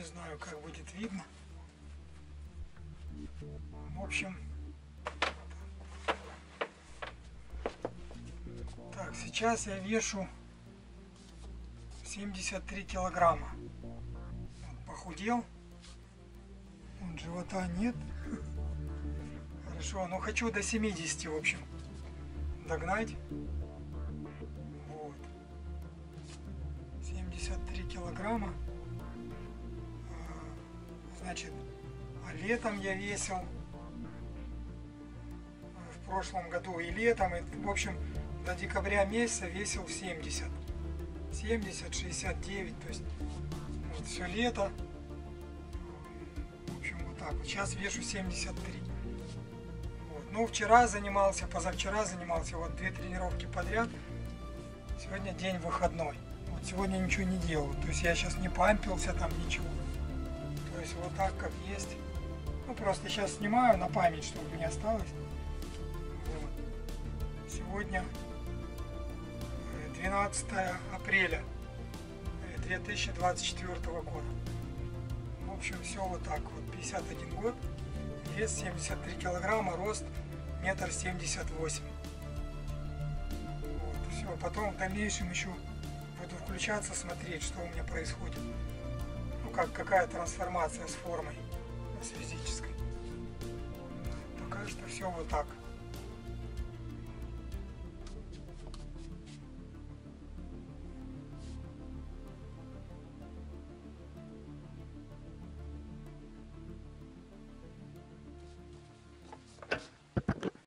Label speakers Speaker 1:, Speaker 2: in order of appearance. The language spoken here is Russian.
Speaker 1: Не знаю, как будет видно. В общем, так, сейчас я вешу 73 килограмма. Вот, похудел. Вот, живота нет. Хорошо, но хочу до 70, в общем, догнать. Вот. 73 килограмма. Значит, летом я весил в прошлом году и летом, и, в общем, до декабря месяца весил 70, 69, то есть вот, все лето, в общем, вот так вот. Сейчас вешу 73. Вот. Ну, вчера занимался, позавчера занимался, вот 2 тренировки подряд. Сегодня день выходной. Вот сегодня ничего не делал, то есть я сейчас не пампился там, ничего. То есть вот так, как есть. Ну, просто сейчас снимаю на память, чтобы не осталось. Вот. Сегодня 12 апреля 2024 года. В общем, все вот так вот. 51 год, вес 73 килограмма, рост 1,78 м. Вот. Все, потом в дальнейшем еще буду включаться, смотреть, что у меня происходит. Ну, какая трансформация с формой, с физической. Пока что все вот так.